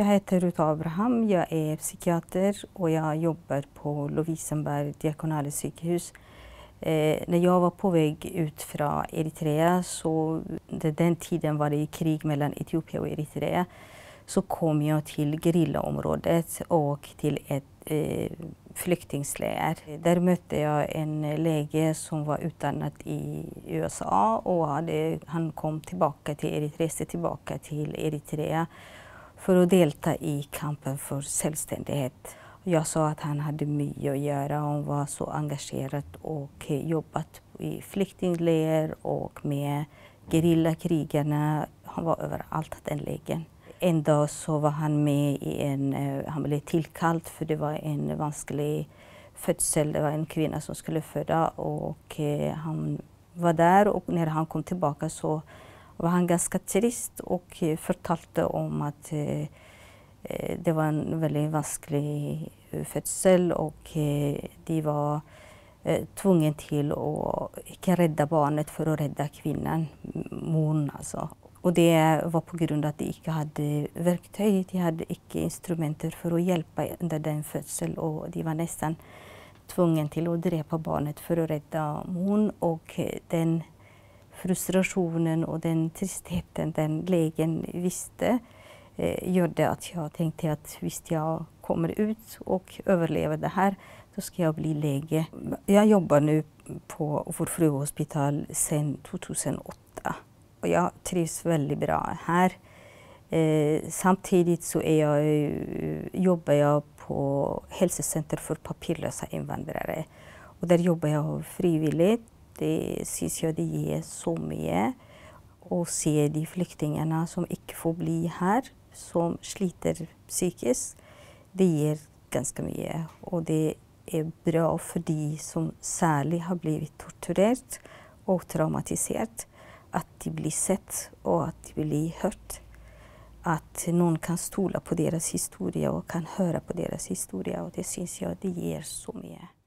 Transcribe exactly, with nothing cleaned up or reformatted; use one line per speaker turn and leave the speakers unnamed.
Jag heter Ruta Abraham, jag är psykiater och jag jobbar på Lovisenberg diakonale sjukhus. Eh, när jag var på väg ut från Eritrea, så det, den tiden var det krig mellan Etiopien och Eritrea, så kom jag till gerillaområdet och till ett eh, flyktingsläger. Där mötte jag en läge som var utannat i U S A och hade, han kom tillbaka till Eritrea, tillbaka till Eritrea för att delta i kampen för självständighet. Jag sa att han hade mycket att göra, han var så engagerad och jobbat i flyktingläger och med gerillakrigarna. Han var överallt den lägen. En dag så var han med i en, han blev tillkallad för det var en vansklig födsel, det var en kvinna som skulle föda och han var där, och när han kom tillbaka så var han ganska trist och förtalte om att eh, det var en väldigt vansklig födsel och eh, de var eh, tvungna till att inte rädda barnet för att rädda kvinnan, mon alltså. Och det var på grund av att de inte hade verktyg, de hade inte instrumenter för att hjälpa under den födseln, och de var nästan tvungna till att dräpa barnet för att rädda mon, och den frustrationen och den tristheten den lägen visste eh, gjorde att jag tänkte att visst jag kommer ut och överlever det här, då ska jag bli läge. Jag jobbar nu på Vår Frue Hospital sedan tjugohundraåtta och jag trivs väldigt bra här. Eh, samtidigt så är jag, jobbar jag på hälsocenter för papperslösa invandrare, och där jobbar jag frivilligt. Det syns jag det ger så mycket, och se de flyktingarna som inte får bli här, som sliter psykiskt. Det ger ganska mycket, och det är bra för de som särskilt har blivit torturerat och traumatiserat, att de blir sett och att de blir hört. Att någon kan stola på deras historia och kan höra på deras historia, och det syns jag det ger så mycket.